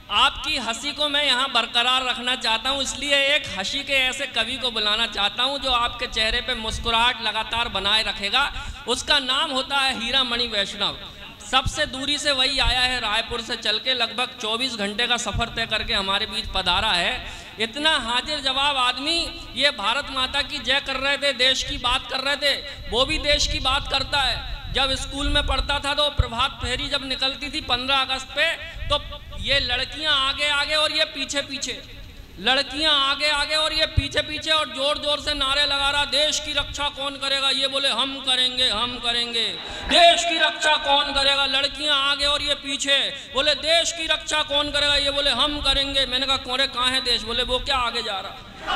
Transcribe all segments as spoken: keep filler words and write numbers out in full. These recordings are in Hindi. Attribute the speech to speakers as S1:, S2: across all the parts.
S1: आपकी हंसी को मैं यहाँ बरकरार रखना चाहता हूँ, इसलिए एक हंसी के ऐसे कवि को बुलाना चाहता हूँ जो आपके चेहरे पे मुस्कुराहट लगातार बनाए रखेगा। उसका नाम होता है हीरा मणि वैष्णव। सबसे दूरी से वही आया है, रायपुर से चल के लगभग चौबीस घंटे का सफ़र तय करके हमारे बीच पधारा है। इतना हाजिर जवाब आदमी, ये भारत माता की जय कर रहे थे, देश की बात कर रहे थे, वो भी देश की बात करता है। जब स्कूल में पढ़ता था तो प्रभात फेरी जब निकलती थी पंद्रह अगस्त पे, तो ये लड़कियां आगे आगे और ये पीछे पीछे, लड़कियां आगे आगे और ये पीछे पीछे, और जोर जोर से नारे लगा रहा, देश की रक्षा कौन करेगा? ये बोले हम करेंगे, हम करेंगे। देश की रक्षा कौन करेगा? लड़कियां आगे और ये पीछे, बोले देश की रक्षा कौन करेगा? ये बोले हम करेंगे। मैंने कहा कौन, कहाँ है देश? बोले वो क्या आगे जा रहा।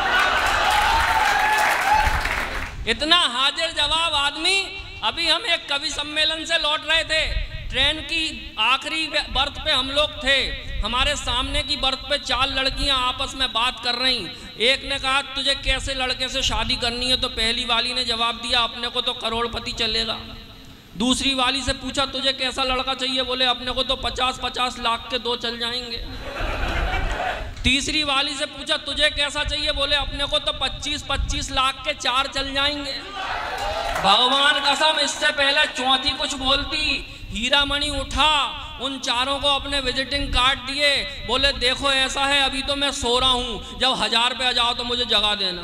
S1: इतना हाजिर जवाब आदमी। अभी हम एक कवि सम्मेलन से लौट रहे थे, ट्रेन की आखिरी बर्थ पे हम लोग थे। हमारे सामने की बर्थ पे चार लड़कियां आपस में बात कर रही। एक ने कहा तुझे कैसे लड़के से शादी करनी है? तो पहली वाली ने जवाब दिया अपने को तो करोड़पति चलेगा। दूसरी वाली से पूछा तुझे कैसा लड़का चाहिए? बोले अपने को तो पचास पचास लाख के दो चल जाएंगे। तीसरी वाली से पूछा तुझे कैसा चाहिए? बोले अपने को तो पच्चीस पच्चीस लाख के चार चल जाएंगे। भगवान कसम, इससे पहले चौथी कुछ बोलती, हीरा मणि उठा, उन चारों को अपने विजिटिंग कार्ड दिए, बोले देखो ऐसा है, अभी तो मैं सो रहा हूं, जब हजार पे आ जाओ तो मुझे जगा देना।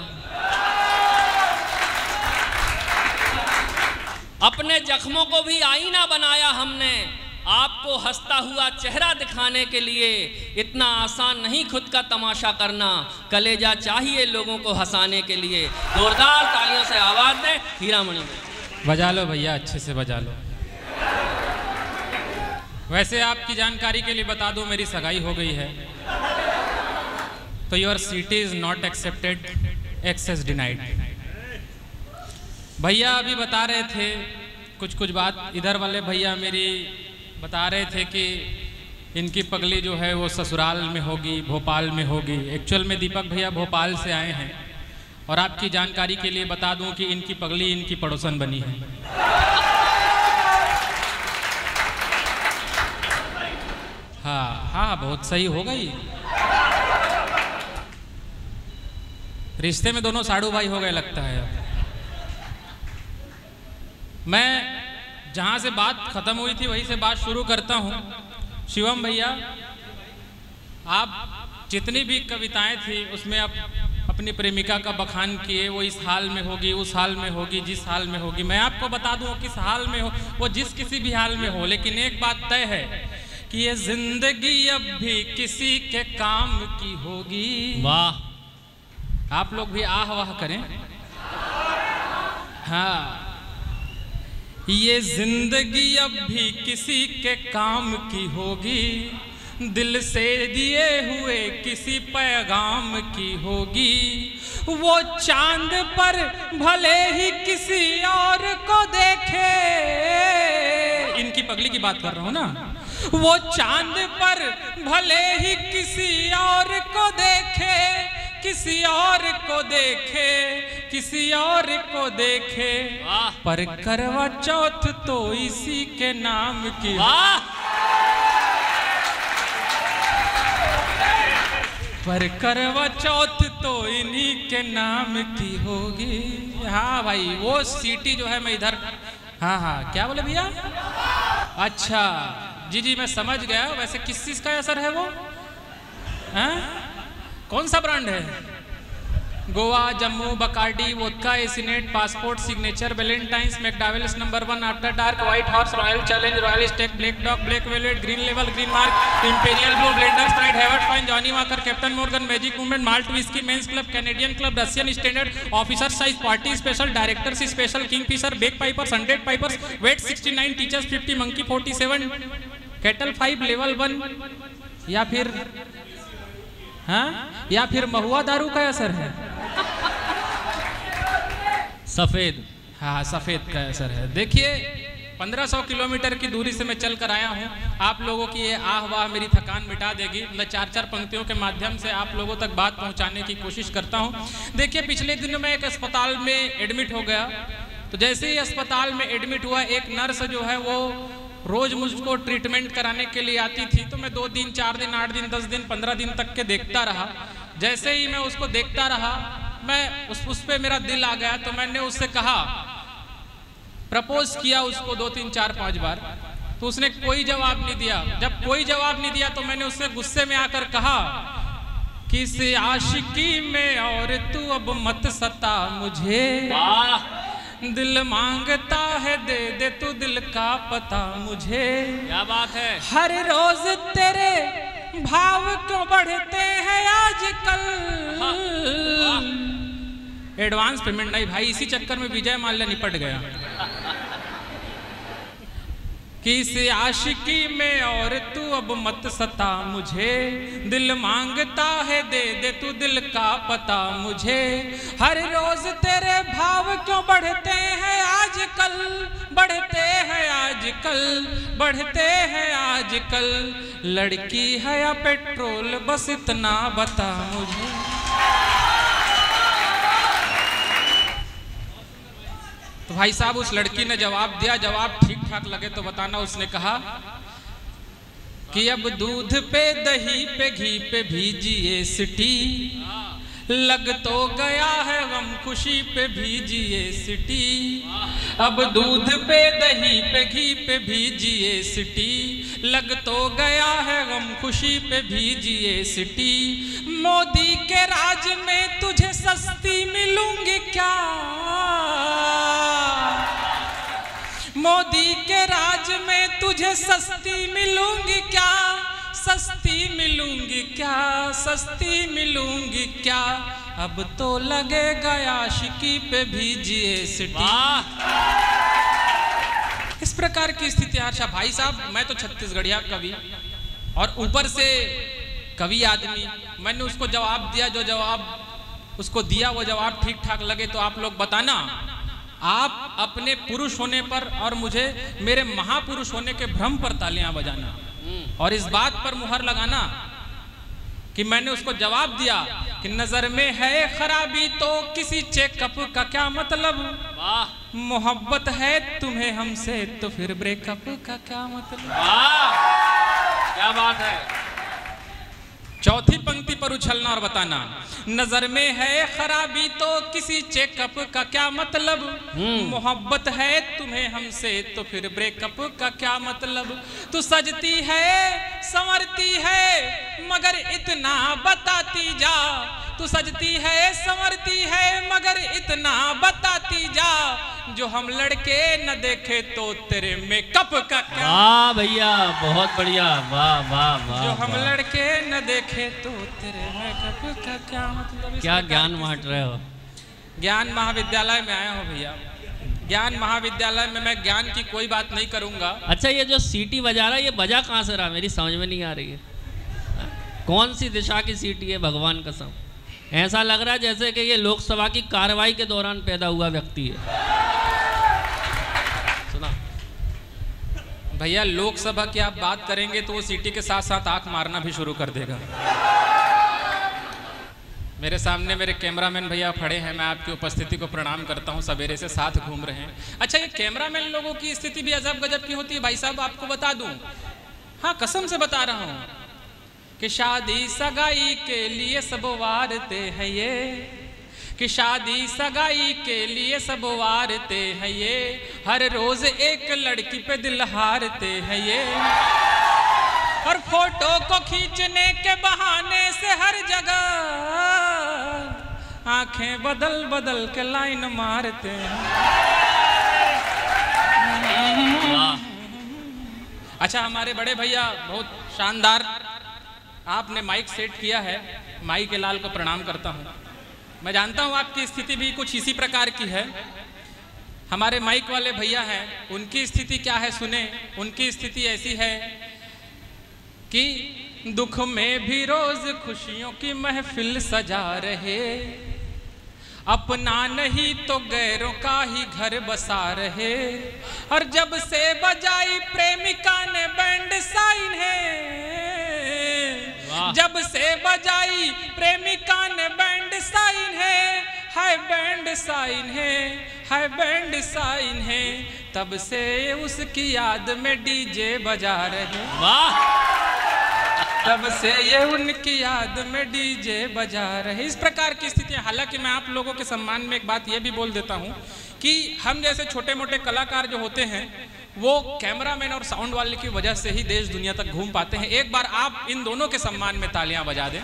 S1: अपने जख्मों को भी आईना बनाया हमने, आपको हंसता हुआ चेहरा दिखाने के लिए। इतना आसान नहीं खुद का तमाशा करना, कलेजा चाहिए लोगों को हंसाने के लिए। जोरदार तालियों से आवाज दें हीरा मणि में।
S2: बजा लो भैया, अच्छे से बजा लो। वैसे आपकी जानकारी के लिए बता दूं, मेरी सगाई हो गई है, तो your city is not accepted, access denied. भैया अभी बता रहे थे कुछ कुछ बात, इधर वाले भैया मेरी बता रहे थे कि इनकी पगली जो है वो ससुराल में होगी, भोपाल में होगी। एक्चुअल में दीपक भैया भोपाल से आए हैं, और आपकी जानकारी के लिए बता दूं कि इनकी पगली इनकी पड़ोसन बनी है। हाँ हाँ, बहुत सही हो गई। रिश्ते में दोनों साड़ू भाई हो गए लगता है। मैं जहाँ से बात खत्म हुई थी वहीं से बात शुरू करता हूँ। शिवम भैया, आप जितनी भी कविताएं थी उसमें आप अपनी प्रेमिका का बखान किए, वो इस हाल में होगी, उस हाल में होगी, जिस हाल में होगी। मैं आपको बता दूँ किस हाल में हो, वो जिस किसी भी हाल में हो, लेकिन एक बात तय है कि ये जिंदगी अब भी किसी के काम की होगी।
S1: वाह,
S2: आप लोग भी आह वाह करें। हाँ, ये जिंदगी अब भी किसी के काम की होगी, दिल से दिए हुए किसी पैगाम की होगी। वो चांद पर भले ही किसी और को देखे, इनकी पगली की बात कर रहा हूं ना, वो चांद पर भले ही किसी और को देखे, किसी और को देखे, किसी और को देखे, पर करवा चौथ तो इसी के नाम की। पर करवा चौथ तो इन्हीं के नाम की होगी। हाँ भाई, वो सीटी जो है मैं इधर, हाँ हाँ क्या बोले भैया? अच्छा जी जी, मैं समझ गया। वैसे किस चीज का असर है वो? हाँ? कौन सा ब्रांड है? गोवा, जम्मू, बकार्डी, वोदका, एसिनेट, passport, signature, Valentine's, McDowell's, number one, after dark, white horse, royal challenge, royal stag, black dog, black velvet, green लेवल, green mark, imperial blue, blender, Sprite, Haywards fine, Johnnie Walker, captain Morgan, magic movement, malt whisky, men's club, Canadian club, Russian standard, officer size, party special, directors special, Kingfisher, Beck pipers, hundred pipers, vat sixty nine, teachers fifty, monkey forty seven, cattle five, level one, या फिर हाँ, या फिर महुआ दारू का असर है?
S1: सफेद,
S2: हाँ सफेद का असर है। देखिए, पंद्रह सौ किलोमीटर की दूरी से मैं चल कर आया हूँ। आप लोगों की ये आह वाह मेरी थकान मिटा देगी। मैं चार चार पंक्तियों के माध्यम से आप लोगों तक बात पहुँचाने की कोशिश करता हूँ। देखिए, पिछले दिनों मैं एक अस्पताल में एडमिट हो गया, तो जैसे ही अस्पताल में एडमिट हुआ, एक नर्स जो है वो रोज मुझको ट्रीटमेंट कराने के लिए आती थी, तो मैं दो दिन, चार दिन, आठ दिन, दस दिन, पंद्रह दिन तक के देखता रहा। जैसे ही मैं उसको देखता रहा, मैं उस उस पे मेरा दिल आ गया, तो मैंने उससे कहा, प्रपोज किया उसको दो तीन चार पांच बार, तो उसने कोई जवाब नहीं दिया। जब कोई जवाब नहीं दिया तो मैंने उससे गुस्से में आकर कहा, किस आशिकी में और तू अब मत सता मुझे, दिल मांगता है दे दे तू दिल का पता मुझे।
S1: क्या बात है।
S2: हर रोज तेरे भाव क्यों बढ़ते हैं आजकल। एडवांस पेमेंट नहीं भाई, इसी चक्कर में विजय माल्या निपट गया। किस आशिकी में और तू अब मत सता मुझे, दिल मांगता है दे दे तू दिल का पता मुझे। हर रोज तेरे भाव क्यों बढ़ते हैं आजकल, बढ़ते हैं आजकल, बढ़ते हैं आजकल। लड़की है या पेट्रोल बस इतना बता मुझे। तो भाई साहब उस लड़की ने जवाब दिया, जवाब ठीक ठाक लगे तो बताना। उसने कहा कि अब दूध पे दही पे घी पे भीजिए सिटी, लग तो गया है गम खुशी पे भीजिए सिटी। अब दूध पे दही पे घी पे भीजिए सिटी, लग तो गया है गम खुशी पे भीजिए सिटी। मोदी के राज में तुझे सस्ती मिलूंगी क्या, मोदी के राज में तुझे सस्ती मिलूंगी क्या, सस्ती मिलूंगी क्या, सस्ती मिलूंगी क्या। अब तो लगेगा आशिकी पे भीजिए सिटी। इस प्रकार की स्थिति। अच्छा भाई साहब, मैं तो छत्तीसगढ़िया कवि और ऊपर से कवि आदमी, मैंने उसको जवाब दिया, जो जवाब उसको दिया वो जवाब ठीक ठाक लगे तो आप लोग बताना। आप अपने पुरुष होने पर और मुझे मेरे महापुरुष होने के भ्रम पर तालियां बजाना और इस बात पर मुहर लगाना कि मैंने उसको जवाब दिया कि नजर में है खराबी तो किसी चेकअप का क्या मतलब। वाह। मोहब्बत है तुम्हें हमसे तो फिर ब्रेकअप का क्या मतलब।
S1: वाह, क्या बात है।
S2: चौथी पंक्ति पर उछलना और बताना, नजर में है खराबी तो किसी चेकअप का क्या मतलब। मोहब्बत है तुम्हें हमसे तो फिर ब्रेकअप का क्या मतलब। तू सजती है संवरती है मगर इतना बताती जा, तू सजती है संवरती है मगर इतना बताती जा। जो हम लड़के न देखे तो तेरे मेकअप का क्या।
S1: वाह भैया, बहुत बढ़िया। वाह वाह वाह।
S2: जो हम लड़के न देखे तो तेरे मेकअप का क्या मतलब।
S1: क्या ज्ञान बांट रहे हो।
S2: ज्ञान महाविद्यालय में आया हूँ भैया। ज्ञान महाविद्यालय में मैं ज्ञान की कोई बात नहीं करूंगा।
S1: अच्छा, ये जो सीटी बजा रहा है ये बजा कहाँ से रहा, मेरी समझ में नहीं आ रही है। कौन सी दिशा की सीटी है, भगवान कसम। ऐसा लग रहा है जैसे कि ये लोकसभा की कार्रवाई के दौरान पैदा हुआ व्यक्ति है। सुना
S2: भैया, लोकसभा की आप बात करेंगे तो वो सीटी के साथ साथ आंख मारना भी शुरू कर देगा। मेरे सामने मेरे कैमरामैन भैया खड़े हैं, मैं आपकी उपस्थिति को प्रणाम करता हूं। सवेरे से साथ घूम रहे हैं। अच्छा, ये कैमरामैन लोगों की स्थिति भी अजब गजब की होती है भाई साहब, आपको बता दूं। हाँ, कसम से बता रहा हूं कि शादी सगाई के लिए सब वारते हैं ये, कि शादी सगाई के लिए सब वारते हैं ये। हर रोज एक लड़की पे दिल हारते हैं ये, और फोटो को खींचने के बहाने से हर जगह आंखें बदल बदल के लाइन मारते हैं। अच्छा, हमारे बड़े भैया बहुत शानदार, आपने माइक सेट किया है, माई के लाल को प्रणाम करता हूँ। मैं जानता हूँ आपकी स्थिति भी कुछ इसी प्रकार की है। हमारे माइक वाले भैया हैं, उनकी स्थिति क्या है सुने। उनकी स्थिति ऐसी है कि दुख में भी रोज खुशियों की महफिल सजा रहे, अपना नहीं तो गैरों का ही घर बसा रहे। और जब से बजाई प्रेमिका ने बैंड साइन है, जब से बजाई प्रेमिका ने बैंड साइन है, हाय बैंड साइन है, हाय बैंड साइन है। तब से उसकी याद में डीजे बजा रहे।
S1: वाह,
S2: तब से ये उनकी याद में डीजे बजा रहे। इस प्रकार की स्थितियां। हालांकि मैं आप लोगों के सम्मान में एक बात ये भी बोल देता हूं कि हम जैसे छोटे मोटे कलाकार जो होते हैं वो कैमरामैन और साउंड वाले की वजह से ही देश दुनिया तक घूम पाते हैं। एक बार आप इन दोनों के सम्मान में तालियां बजा दें।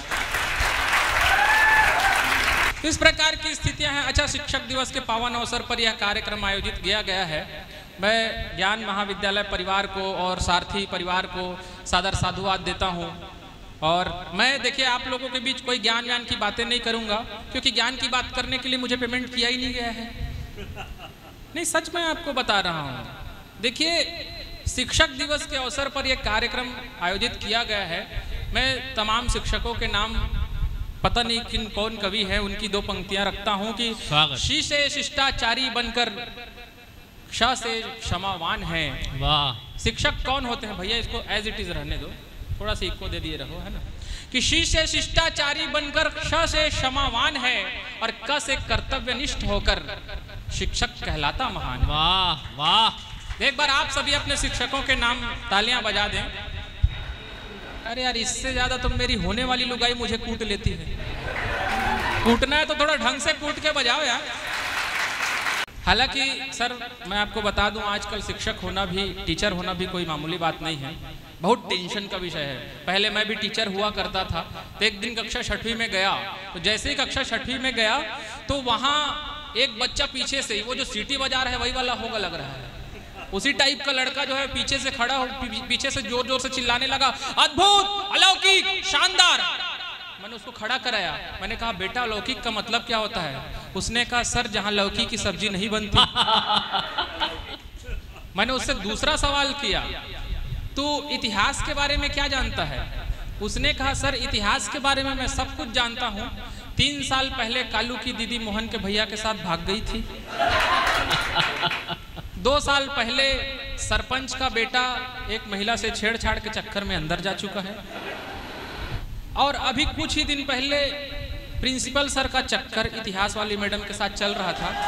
S2: इस प्रकार की स्थितियां हैं। अच्छा, शिक्षक दिवस के पावन अवसर पर यह कार्यक्रम आयोजित किया गया है। मैं ज्ञान महाविद्यालय परिवार को और सारथी परिवार को सादर साधुवाद देता हूं। और मैं देखिए आप लोगों के बीच कोई ज्ञान व्यान की बातें नहीं करूंगा, क्योंकि ज्ञान की बात करने के लिए मुझे पेमेंट किया ही नहीं गया है। नहीं, सच मैं आपको बता रहा हूं। देखिए, शिक्षक दिवस के अवसर पर यह कार्यक्रम आयोजित किया गया है। मैं तमाम शिक्षकों के नाम पता नहीं किन कौन कवि है उनकी दो पंक्तियां रखता हूं कि शी से शिष्टाचारी बनकर श से क्षमावान है।
S1: वाह,
S2: शिक्षक कौन होते हैं भैया? इसको एज इट इज रहने दो, थोड़ा सा इको दे दिए रहो, है ना। कि शी से शिष्टाचारी बनकर श से क्षमावान है और क से कर्तव्यनिष्ठ होकर शिक्षक कहलाता महान।
S1: वाह वाह।
S2: एक बार आप सभी अपने शिक्षकों के नाम तालियां बजा दें। अरे यार, इससे ज्यादा तो मेरी होने वाली लुगाई मुझे कूट लेती है। कूटना है तो थोड़ा ढंग से कूट के बजाओ यार। हालांकि सर मैं आपको बता दूं, आजकल शिक्षक होना भी, टीचर होना भी कोई मामूली बात नहीं है। बहुत टेंशन का विषय है। पहले मैं भी टीचर हुआ करता था। तो एक दिन कक्षा छठवीं में गया, तो जैसे ही कक्षा छठवीं में गया तो वहाँ एक बच्चा पीछे से, वो जो सीटी बजा रहा है वही वाला होगा लग रहा है, उसी टाइप का लड़का जो है पीछे से खड़ा हो, पीछे से जोर जोर से चिल्लाने लगा, अद्भुत, अलौकिक, शानदार। मैंने उसको खड़ा कराया। मैंने कहा, बेटा लौकिक का मतलब क्या होता है? उसने कहा, सर जहां लौकी की सब्जी नहीं बनती। मैंने उससे दूसरा सवाल किया, तू इतिहास के बारे में क्या जानता है? उसने कहा, सर इतिहास के बारे में मैं सब कुछ जानता हूँ। तीन साल पहले कालू की दीदी मोहन के भैया के साथ भाग गई थी। दो साल पहले सरपंच का बेटा एक महिला से छेड़छाड़ के चक्कर में अंदर जा चुका है। और अभी कुछ ही दिन पहले प्रिंसिपल सर का चक्कर इतिहास वाली मैडम के साथ चल रहा था।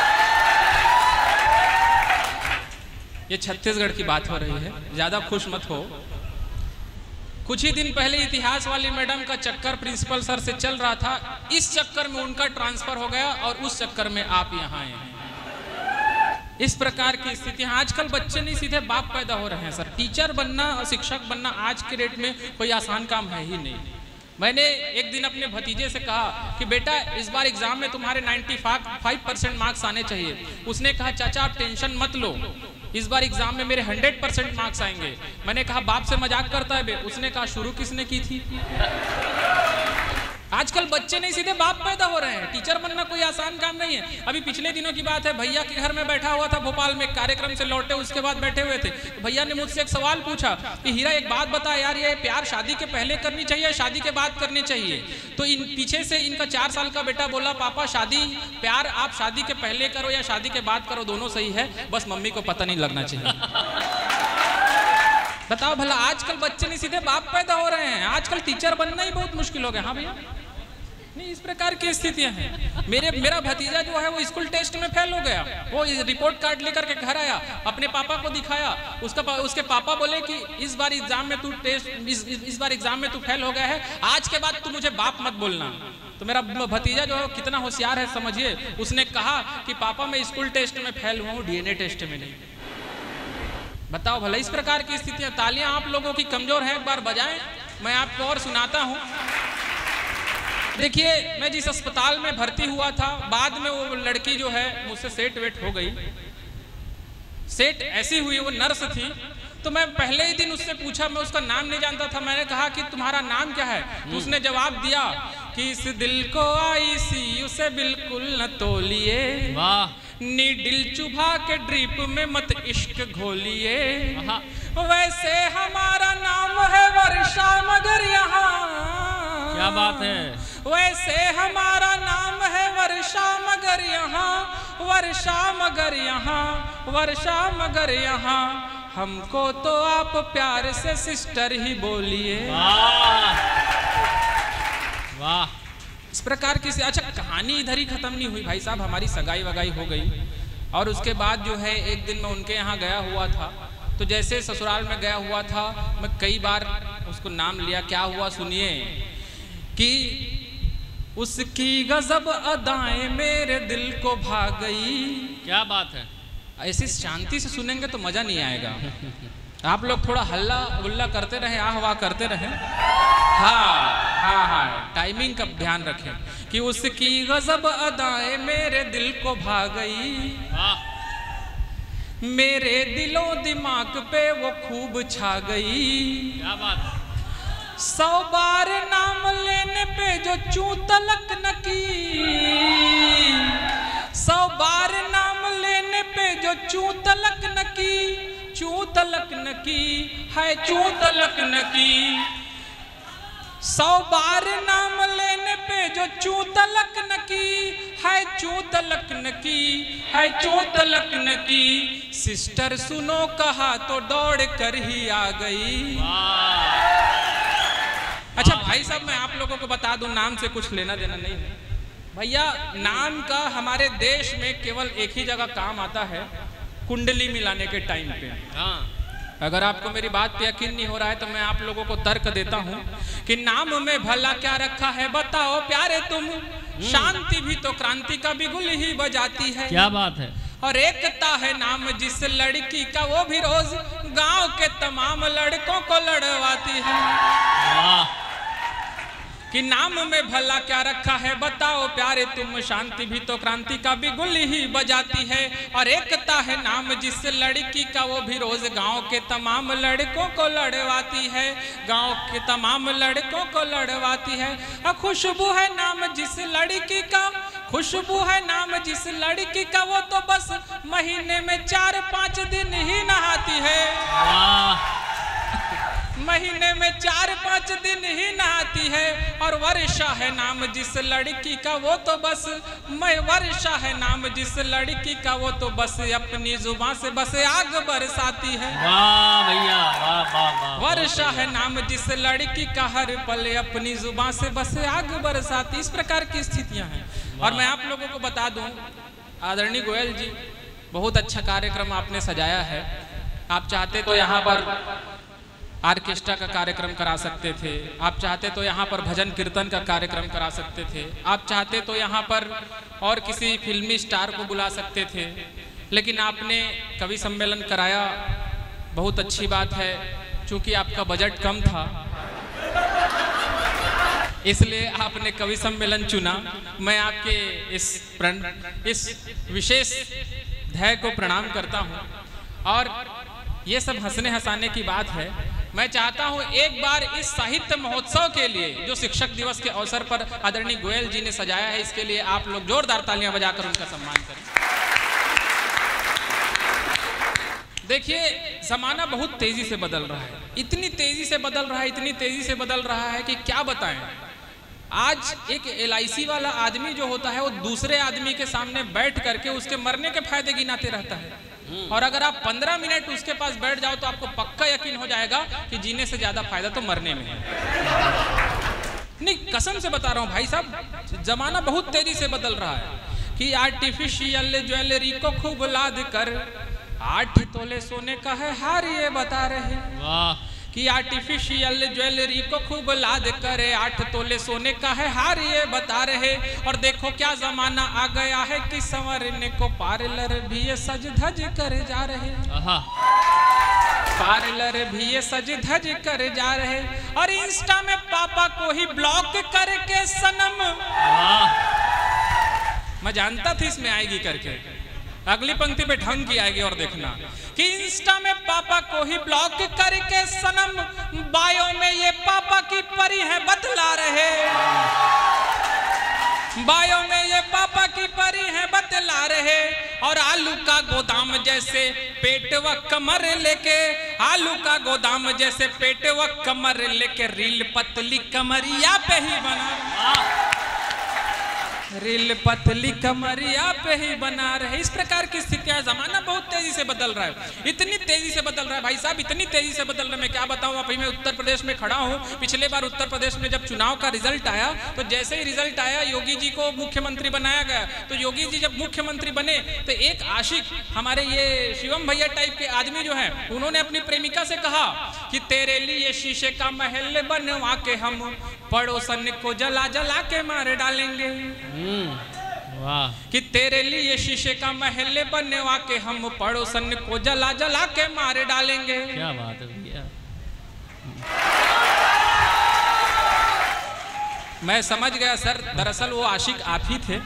S2: ये छत्तीसगढ़ की बात हो रही है, ज्यादा खुश मत हो। कुछ ही दिन पहले इतिहास वाली मैडम का चक्कर प्रिंसिपल सर से चल रहा था। इस चक्कर में उनका ट्रांसफर हो गया और उस चक्कर में आप यहाँ आए हैं। इस प्रकार की स्थितियां। आजकल बच्चे नहीं, सीधे बाप पैदा हो रहे हैं सर। टीचर बनना और शिक्षक बनना आज के डेट में कोई आसान काम है ही नहीं। मैंने एक दिन अपने भतीजे से कहा कि बेटा इस बार एग्जाम में तुम्हारे पचानवे परसेंट मार्क्स आने चाहिए। उसने कहा, चाचा आप टेंशन मत लो, इस बार एग्जाम में मेरे सौ परसेंट मार्क्स आएंगे। मैंने कहा, बाप से मजाक करता है बे? उसने कहा, शुरू किसने की थी? आजकल बच्चे नहीं, सीधे बाप पैदा हो रहे हैं। टीचर बनना कोई आसान काम नहीं है। अभी पिछले दिनों की बात है, भैया के घर में बैठा हुआ था भोपाल में, कार्यक्रम से लौटे उसके बाद बैठे हुए थे। तो भैया ने मुझसे एक सवाल पूछा कि हीरा एक बात बता यार, ये प्यार शादी के पहले करनी चाहिए, शादी के बाद करनी चाहिए? तो इन पीछे से इनका चार साल का बेटा बोला, पापा शादी प्यार आप शादी के पहले करो या शादी के बाद करो, दोनों सही है, बस मम्मी को पता नहीं लगना चाहिए। बताओ भला, आजकल बच्चे नहीं, सीधे बाप पैदा हो रहे हैं। आजकल टीचर बनना ही बहुत मुश्किल हो गया। हाँ भैया, नहीं, इस प्रकार की स्थितियां हैं। मेरे मेरा भतीजा जो है वो स्कूल टेस्ट में फेल हो गया। वो रिपोर्ट कार्ड लेकर के घर आया, अपने पापा को दिखाया। उसका उसके पापा बोले कि इस बार एग्जाम में तू टेस्ट इस, इस बार एग्जाम में तू फेल हो गया है, आज के बाद तू मुझे बाप मत बोलना। तो मेरा भतीजा जो है कितना होशियार है समझिए। उसने कहा कि पापा मैं स्कूल टेस्ट में फेल हुआ हूँ, डीएनए टेस्ट में नहीं। बताओ भला, इस प्रकार की स्थितियां। तालियां आप लोगों की कमजोर है, एक बार बजाएं। मैं आपको और सुनाता हूं। देखिए, मैं जिस अस्पताल में भर्ती हुआ था, बाद में वो लड़की जो है मुझसे सेट वेट हो गई। सेट ऐसी हुई, वो नर्स थी। तो मैं पहले ही दिन उससे पूछा, मैं उसका नाम नहीं जानता था। मैंने कहा कि तुम्हारा नाम क्या है? तो उसने जवाब दिया कि इस दिल को आईसीयू से बिल्कुल न तोलिए, नीडिल चुभा के ड्रिप में मत इश्क घोलिए। वैसे हमारा नाम है वर्षा मगर यहाँ,
S1: क्या बात है,
S2: वैसे हमारा नाम है वर्षा मगर यहाँ, वर्षा मगर यहाँ, वर्षा मगर यहाँ, हमको तो आप प्यार से सिस्टर ही बोलिए।
S1: वाह वाह।
S2: इस प्रकार की से। अच्छा, कहानी इधर ही खत्म नहीं हुई भाई साहब, हमारी सगाई वगाई हो गई। और उसके बाद जो है एक दिन मैं उनके यहाँ गया हुआ था, तो जैसे ससुराल में गया हुआ था मैं कई बार उसको नाम लिया। क्या हुआ सुनिए कि उसकी गजब अदाएं मेरे दिल को भा गई।
S1: क्या बात है,
S2: ऐसी शांति से सुनेंगे तो मजा नहीं आएगा। आप लोग थोड़ा हल्ला गुल्ला करते रहे, आह वाह करते रहे। हाँ हाँ हाँ, टाइमिंग का ध्यान रखें कि उसकी गजब अदाएं मेरे दिल को भा गई, मेरे दिलो दिमाग पे वो खूब छा गई।
S1: क्या बात,
S2: सौ बार नाम लेने पे जो चू तलक न की, सौ बार नाम लेने पे जो चू तलक न की, चू तलक न की है, चू तलक न की। सौ बार नाम लेने पे जो चू तलक न की है, चू तलक न की है, चू तलक न की। सिस्टर सुनो कहा तो दौड़ कर ही आ गई। अच्छा भाई साहब, मैं आप लोगों को बता दूं, नाम से कुछ लेना देना नहीं है भैया। नाम का हमारे देश में केवल एक ही जगह काम आता है, कुंडली मिलाने के टाइम पे।
S1: हाँ।
S2: अगर आपको मेरी बात पे यकीन नहीं हो रहा है तो मैं आप लोगों को तर्क देता हूँ कि नाम में भला क्या रखा है बताओ प्यारे तुम। शांति भी तो क्रांति का बिगुल ही बजाती है।
S1: क्या बात है।
S2: और एकता है नाम जिस लड़की का, वो भी रोज गांव के तमाम लड़कों को लड़वाती है।
S1: वाह।
S2: कि नाम में भला क्या रखा है बताओ प्यारे तुम। शांति भी तो क्रांति का बिगुल ही बजाती है। और एकता है नाम जिस लड़की का, वो भी रोज गांव के तमाम लड़कों को लड़वाती है, गांव के तमाम लड़कों को लड़वाती है। और खुशबू है नाम जिस लड़की का, खुशबू है नाम जिस लड़की का, वो तो बस महीने में चार पांच दिन ही नहाती है।
S1: वाह।
S2: महीने में चार पांच दिन ही नहाती है। और वर्षा है नाम जिस लड़की का, वो तो बस मैं वर्षा है नाम जिस लड़की का, वो तो बस अपनी जुबान से बस आग बरसाती है।
S1: वाह भैया, वाह वाह वाह।
S2: वर्षा है नाम जिस लड़की का, हर पल अपनी जुबान से बस आग बरसाती। इस प्रकार की स्थितियां हैं। और मैं आप लोगों को बता दूं, आदरणीय गोयल जी, बहुत अच्छा कार्यक्रम आपने सजाया है। आप चाहते तो यहाँ पर ऑर्केस्ट्रा का कार्यक्रम करा सकते थे, आप चाहते तो यहाँ पर भजन कीर्तन का कार्यक्रम करा सकते थे, आप चाहते तो यहाँ पर और किसी फिल्मी स्टार को बुला सकते थे, लेकिन आपने कवि सम्मेलन कराया। बहुत अच्छी बात है। चूंकि आपका बजट कम था इसलिए आपने कवि सम्मेलन चुना। मैं आपके इस प्रण इस विशेष ध्येय को प्रणाम करता हूँ। और ये सब हंसने हंसाने की बात है। मैं चाहता हूं एक बार इस साहित्य महोत्सव के लिए जो शिक्षक दिवस के अवसर पर आदरणीय गोयल जी ने सजाया है, इसके लिए आप लोग जोरदार तालियां बजाकर उनका सम्मान करें। देखिए, जमाना बहुत तेजी से बदल रहा है, इतनी तेजी से बदल रहा है, इतनी तेजी से बदल रहा है कि क्या बताएं। आज एक एल आई सी वाला आदमी जो होता है, वो दूसरे आदमी के सामने बैठ करके उसके मरने के फायदे गिनाते रहता है। और अगर आप पंद्रह मिनट उसके पास बैठ जाओ तो आपको पक्का यकीन हो जाएगा कि जीने से ज्यादा फायदा तो मरने में है। नहीं, कसम से बता रहा हूँ भाई साहब, जमाना बहुत तेजी से बदल रहा है कि आर्टिफिशियल ज्वेलरी को खूब लाद कर आठ तोले सोने का है हार ये बता रहे।
S1: वाह।
S2: कि आर्टिफिशियल ज्वेलरी को खूब लाद करे आठ तोले सोने का है हार ये बता रहे। और देखो क्या जमाना आ गया है कि संवरने को पार्लर भी ये सज धज कर जा रहे। पार्लर भी ये सज धज कर जा रहे। और इंस्टा में पापा को ही ब्लॉक करके सनम। मैं जानता था इसमें आएगी करके, अगली पंक्ति पे ढंग की आएगी। और देखना कि इंस्टा में पापा को ही ब्लॉक करके सनम, बायो में ये पापा की परी है बतला रहे। बायो में ये पापा की परी है बतला रहे। और आलू का गोदाम जैसे पेट व कमर लेके, आलू का गोदाम जैसे पेट व कमर लेके रील पतली कमरिया पे ही बना। रेल पतली कमरिया पे ही बना रहे। इस प्रकार की स्थितियां, जमाना बहुत तेजी से बदल रहा है, इतनी तेजी से बदल रहा है भाई साहब, इतनी तेजी से बदल रहा है, मैं क्या बताऊं। अभी मैं उत्तर प्रदेश में खड़ा हूं। पिछले बार उत्तर प्रदेश में जब चुनाव का रिजल्ट आया तो जैसे ही रिजल्ट आया योगी जी को मुख्यमंत्री बनाया गया। तो योगी जी जब मुख्यमंत्री बने तो एक आशिक हमारे ये शिवम भैया टाइप के आदमी जो है, उन्होंने अपनी प्रेमिका से कहा कि तेरे लिए शीशे का महल बनवा के हम पड़ोसन को जला जला के मार डालेंगे।
S1: वाह।
S2: कि तेरे लिए शीशे का महल बनवा के हम पड़ोसन को जला जला के मार डालेंगे।
S1: क्या बात है भैया।
S2: मैं समझ गया सर, दरअसल वो आशिक आप ही थे।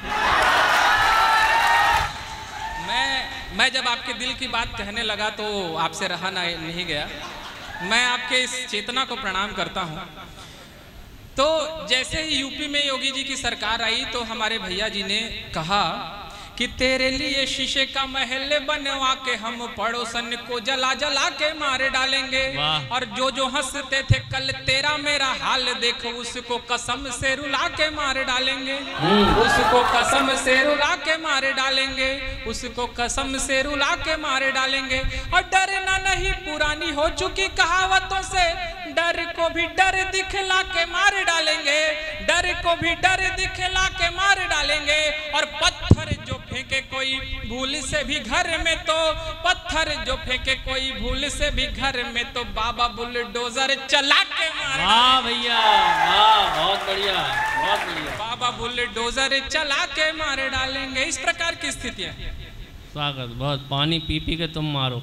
S2: मैं मैं जब आपके दिल की बात कहने लगा तो आपसे रहा नहीं गया। मैं आपके इस चेतना को प्रणाम करता हूँ। तो जैसे ही यूपी में योगी जी की सरकार आई तो हमारे भैया जी ने कहा कि तेरे लिए शीशे का महल बनवा के हम पड़ोसन को जला जला के मारे डालेंगे। और जो जो हंसते थे कल तेरा मेरा हाल देखो, उसको कसम से रुला के मारे डालेंगे। उसको कसम से रुला के मारे डालेंगे। उसको कसम से रुला के मारे डालेंगे। और डरना नहीं पुरानी हो चुकी कहावतों से, डर को भी डर दिखला के मार डालेंगे। डर को भी डर दिखला के मार डालेंगे। और पत्थर जो फेंके कोई भूल से भी घर में, तो पत्थर जो फेंके कोई भूल से भी घर में, तो बाबा बुलडोजर चला के मार।
S1: वाह भैया वाह, बहुत बढ़िया बहुत बढ़िया।
S2: बाबा बुलडोजर चला के मार डालेंगे। इस प्रकार की स्थितियां।
S1: स्वागत। बहुत पानी पी पी के तुम मारो।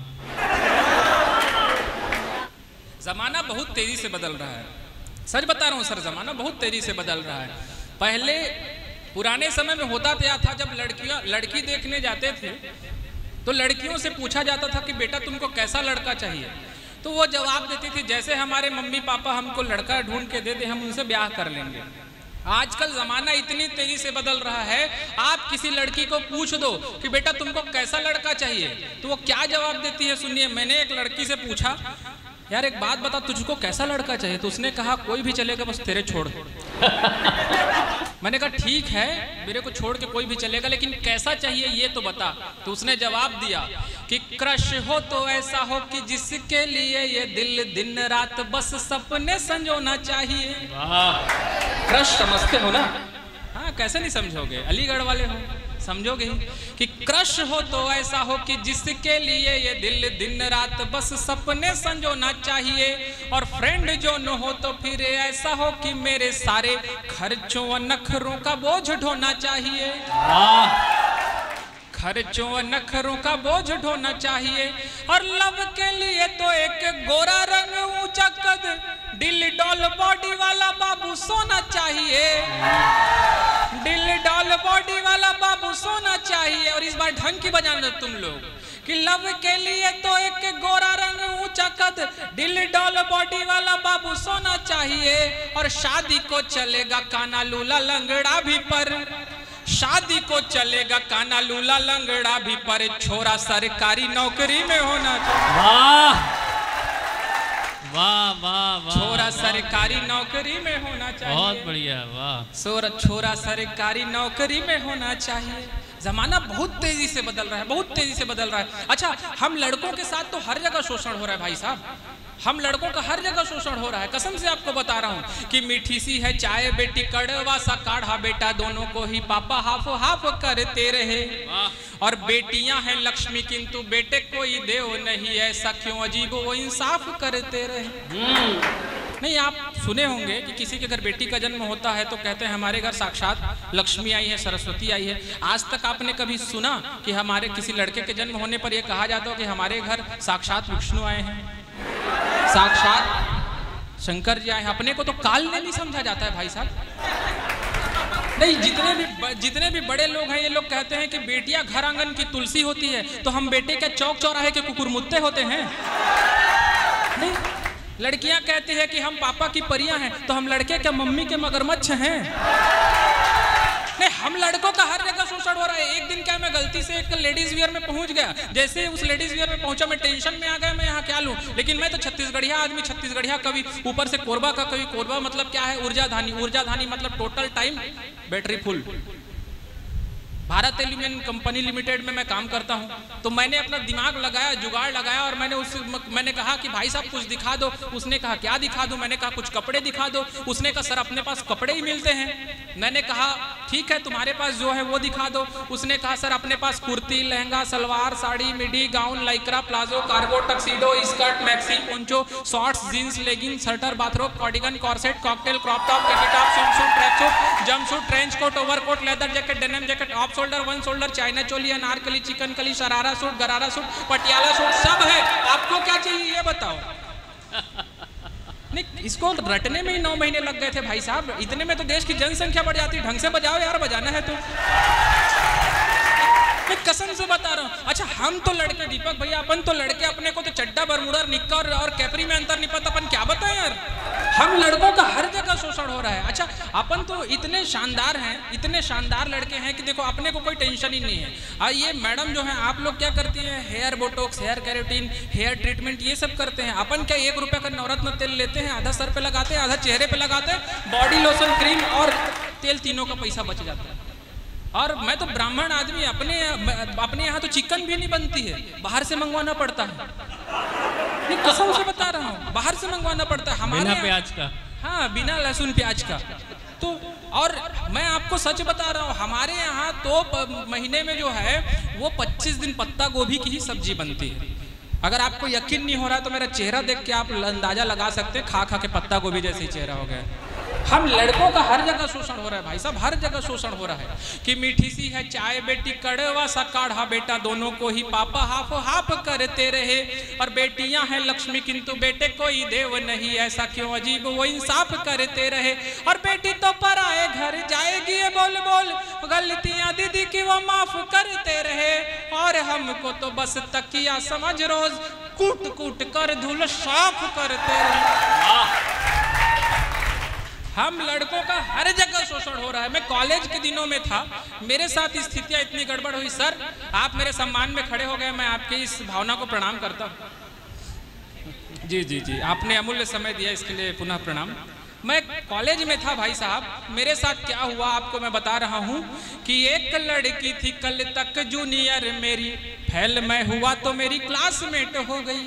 S2: जमाना बहुत तेजी से बदल रहा है, सच बता रहा हूँ सर, जमाना बहुत तेजी से बदल रहा है। पहले पुराने समय में होता क्या था, जब लड़कियां लड़की देखने जाते थे तो लड़कियों से पूछा जाता था कि बेटा तुमको कैसा लड़का चाहिए, तो वो जवाब देती थी जैसे हमारे मम्मी पापा हमको लड़का ढूंढ के दे दे हम उनसे ब्याह कर लेंगे। आजकल जमाना इतनी तेजी से बदल रहा है, आप किसी लड़की को पूछ दो कि बेटा तुमको कैसा लड़का चाहिए, तो वो क्या जवाब देती है सुनिए। मैंने एक लड़की से पूछा यार एक बात बता तुझको कैसा लड़का चाहिए, तो उसने कहा कोई भी चलेगा बस तेरे छोड़। मैंने कहा ठीक है मेरे को छोड़ के कोई भी चलेगा, लेकिन कैसा चाहिए ये तो बता। तो उसने जवाब दिया कि क्रश हो तो ऐसा हो कि जिसके लिए ये दिल दिन रात बस सपने संजोना चाहिए। क्रश समझते हो ना? हाँ कैसे नहीं समझोगे, अलीगढ़ वाले हो समझोगे ही कि क्रश हो तो ऐसा हो कि जिसके लिए ये दिल दिन रात बस सपने संजोना चाहिए। और फ्रेंड जो न हो तो फिर ऐसा हो कि मेरे सारे खर्चों व नखरों का बोझ ढोना चाहिए। खर्चों व नखरों का बोझ ढोना चाहिए। और लव के लिए तो एक गोरा रंग ऊंचा कद दिल डॉल बॉडी वाला बाबू सोना चाहिए। दिल डॉल बॉडी वाला बाबू सोना चाहिए। और इस बार ढंग की बजाना तुम लोग कि लव के लिए तो एक गोरा रंग ऊंचा कद दिल डॉल बॉडी वाला बाबू सोना चाहिए। और शादी को चलेगा काना लूला लंगड़ा भी पर, शादी को चलेगा काना लूला लंगड़ा भी पर, छोरा सरकारी नौकरी में होना चाहिए।
S1: वाह वाह वाह वाह।
S2: छोरा सरकारी नौकरी में होना चाहिए।
S1: बहुत बढ़िया वाह।
S2: सोरा छोरा सरकारी नौकरी में होना चाहिए। जमाना बहुत तेजी से बदल रहा है, बहुत तेजी से बदल रहा है। अच्छा हम लड़कों के साथ तो हर जगह शोषण हो रहा है भाई साहब, हम लड़कों का हर जगह शोषण हो रहा है। कसम से आपको बता रहा हूँ कि मीठी सी है चाय बेटी कड़वा सा काढ़ा बेटा, दोनों को ही पापा हाफ हाफ करते रहे। और बेटियां हैं लक्ष्मी किंतु बेटे कोई देव नहीं, ऐसा क्यों अजीब वो इंसाफ करते रहे। नहीं आप सुने होंगे कि किसी के घर बेटी का जन्म होता है तो कहते हैं हमारे घर साक्षात लक्ष्मी आई है, सरस्वती आई है। आज तक आपने कभी सुना कि हमारे किसी लड़के के जन्म होने पर यह कहा जाता हो कि हमारे घर साक्षात विष्णु आए हैं, साक्षात शंकर जी आए हैं? अपने को तो काल ने नहीं समझा जाता है भाई साहब। नहीं जितने भी जितने भी बड़े लोग हैं ये लोग कहते हैं कि बेटियां घर आंगन की तुलसी होती है, तो हम बेटे के चौक चौराहे के कुकुरमुत्ते होते हैं। नहीं लड़कियां कहती है कि हम पापा की परियां हैं, तो हम लड़के के मम्मी के मगरमच्छ हैं। नहीं हम लड़कों का हर जगह शोषण हो रहा है। एक दिन क्या मैं गलती से एक लेडीज वियर में पहुंच गया, जैसे उस लेडीज वियर में पहुंचा मैं टेंशन में आ गया, मैं यहाँ क्या लूं। लेकिन मैं तो छत्तीसगढ़िया आदमी, छत्तीसगढ़िया कवि, ऊपर से कोरबा का कवि। कोरबा मतलब क्या है? ऊर्जा धानी। ऊर्जा धानी मतलब total time battery full. Bharat aluminium company limited में मैं काम करता हूँ। तो मैंने अपना दिमाग लगाया, जुगाड़ लगाया और मैंने उस मैंने कहा कि भाई साहब कुछ दिखा दो। उसने कहा क्या दिखा दूँ? मैंने कहा कुछ कपड़े दिखा दो। उसने कहा सर अपने पास कपड़े ही मिलते हैं। मैंने कहा ठीक है तुम्हारे पास जो है वो दिखा दो। उसने कहा सर अपने पास kurti, lehenga, salwar, sari, midi, gown, Lycra, palazzo, cargo, tuxedo, skirt, maxi, poncho, shorts, jeans, legging, sweater, bathrobe, cardigan, corset, cocktail, crop top, techie top, swimsuit, track suit, jumpsuit, trench coat, overcoat, leather jacket, denim jacket, off shoulder, one shoulder, China choli, Anarkali, chikan kali, sharara suit, gharara suit, Patiala suit सब है। आपको क्या चाहिए ये बताओ? नहीं, इसको रटने में ही नौ महीने लग गए थे भाई साहब। इतने में तो देश की जनसंख्या बढ़ जाती। ढंग से बजाओ यार, बजाना है तो। मैं कसम से बता रहा हूँ। अच्छा हम तो लड़के, दीपक भैया अपन तो लड़के, अपने को तो चड्डा, बरमूडा, निक्कर और, और कैपरी में अंतर नहीं पता। अपन क्या बताएं यार, हम लड़कों का हर जगह शोषण हो रहा है। अच्छा अपन तो इतने शानदार हैं, इतने शानदार लड़के हैं कि देखो अपने को कोई टेंशन ही नहीं है। और ये मैडम जो है आप लोग क्या करती हैं? Hair botox, hair keratin, hair treatment ये सब करते हैं। अपन क्या एक रुपये का नवरत्न तेल लेते हैं, आधा सर पे लगाते हैं, आधा चेहरे पे लगाते हैं, बॉडी लोशन, क्रीम और तेल, तीनों का पैसा बच जाता है। और मैं तो ब्राह्मण आदमी, अपने अपने यहाँ तो चिकन भी नहीं बनती है, बाहर से मंगवाना पड़ता है। नहीं कसम से बता रहा हूँ, बाहर से मंगवाना पड़ता है हमारे
S1: बिना प्याज का।
S2: हाँ बिना लहसुन प्याज का। तो और मैं आपको सच बता रहा हूँ, हमारे यहाँ तो महीने में जो है वो पच्चीस दिन पत्ता गोभी की ही सब्जी बनती है। अगर आपको यकीन नहीं हो रहा तो मेरा चेहरा देख के आप अंदाजा लगा सकते हैं, खा खा के पत्ता गोभी जैसे ही चेहरा हो गया। हम लड़कों का हर जगह शोषण हो रहा है भाई साहब, हर जगह शोषण हो रहा है। कि मीठी सी है चाय बेटी, कड़वा सा काढ़ा बेटा, दोनों को ही पापा हाफ हाफ करते रहे। और बेटियां हैं लक्ष्मी किंतु बेटे कोई देव नहीं, ऐसा क्यों अजीब वो इंसाफ करते रहे। और बेटी तो पराए घर जाएगी ये बोल बोल, गलतियां दीदी की वो माफ करते रहे। और हमको तो बस तकिया समझ रोज कूट कूट कर धूल साफ करते रहे। हम लड़कों का हर जगह शोषण हो रहा है। मैं कॉलेज के दिनों में था, मेरे साथ स्थितियां इतनी गड़बड़ हुई। सर आप मेरे सम्मान में खड़े हो गए, मैं आपकी इस भावना को प्रणाम करता हूँ। जी जी जी आपने अमूल्य समय दिया, इसके लिए पुनः प्रणाम। मैं कॉलेज में था भाई साहब, मेरे साथ क्या हुआ आपको मैं बता रहा हूँ। कि एक लड़की थी कल तक जूनियर मेरी, फेल मैं हुआ तो मेरी क्लासमेट हो गई।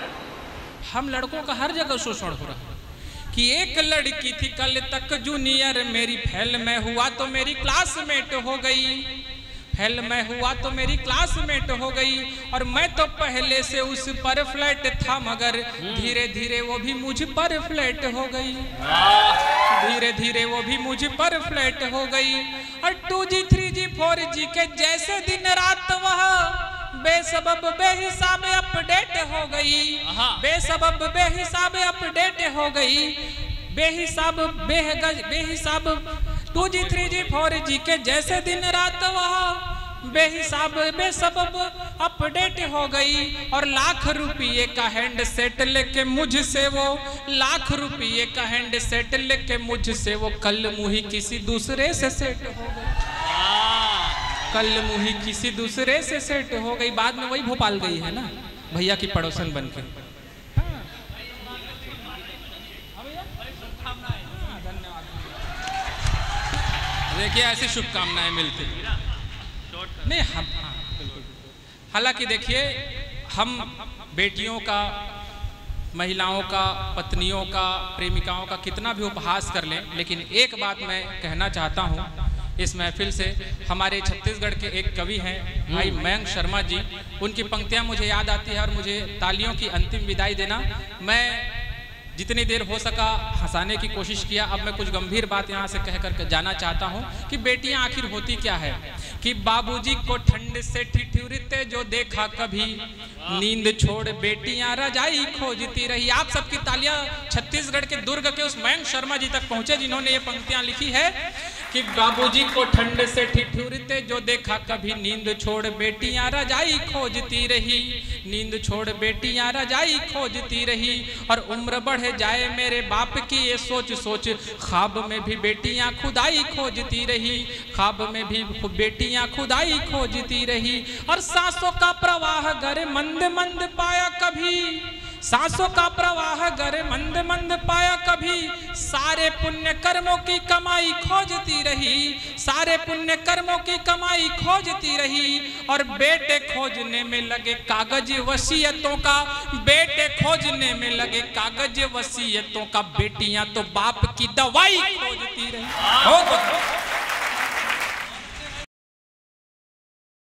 S2: हम लड़कों का हर जगह शोषण हो रहा है। कि एक लड़की थी कल तक जूनियर मेरी, फेल मैं हुआ तो मेरी क्लासमेट हो गई। फेल मैं हुआ तो मेरी क्लासमेट हो गई। और मैं तो पहले से उस पर फ्लैट था, मगर धीरे धीरे वो भी मुझ पर फ्लैट हो गई। धीरे धीरे वो भी मुझ पर फ्लैट हो गई। और two G three G four G के जैसे दिन रात वह बेसबब बेहिसाब अपडेट हो गई। बेसबब बेहिसाब अपडेट हो गई। बेहिसाब बेहगज बेहिसाब two G three G four G के जैसे दिन रात वह बेहिसाब बेसबब अपडेट हो गई। और लाख रुपये का हैंड सेट लेके मुझसे वो, लाख रुपये का हैंड सेट लेके मुझसे वो कल मुही किसी दूसरे से सेट हो गई। कल मुही किसी दूसरे से सेट हो गई। बाद में वही भोपाल गई है ना भैया की पड़ोसन बन के। देखिए ऐसी शुभकामनाएं मिलती नहीं हम। हालांकि देखिए हम बेटियों का, महिलाओं का, पत्नियों का, प्रेमिकाओं का कितना भी उपहास कर लें, लेकिन एक बात मैं कहना चाहता हूँ इस महफिल से। हमारे छत्तीसगढ़ के एक कवि हैं भाई मयंक शर्मा जी, उनकी पंक्तियां मुझे याद आती है और मुझे तालियों की अंतिम विदाई देना। मैं जितनी देर हो सका हंसाने की कोशिश किया, अब मैं कुछ गंभीर बात यहाँ से कह कर जाना चाहता हूँ कि बेटियां आखिर होती क्या है। कि बाबूजी को ठंड से ठिठुरते जो देखा कभी, नींद छोड़ बेटियां रजाई खोजती रही। आप सबकी तालियां छत्तीसगढ़ के दुर्ग के उस मयंक शर्मा जी तक पहुंचे जिन्होंने ये पंक्तियां लिखी है कि बाबूजी को ठंड से ठिठुरते जो देखा कभी, नींद छोड़ बेटियां रजाई खोजती रही। नींद छोड़ बेटियां रजाई खोजती रही। और उम्र बढ़े जाए मेरे बाप की ये सोच सोच, ख्वाब में भी बेटियां खुदाई खोजती रही। ख्वाब में भी बेटियां खुदाई खोजती रही। और सांसों का प्रवाह गर मंद मंद पाया कभी, सांसों का प्रवाह गर मंद मंद पाया कभी, सारे पुण्य कर्मों की कमाई खोजती रही, सारे पुण्य कर्मों की कमाई खोजती रही। और बेटे खोजने में लगे कागज वसीयतों का, बेटे खोजने में लगे कागज वसीयतों का, बेटियां तो बाप की दवाई खोजती रही।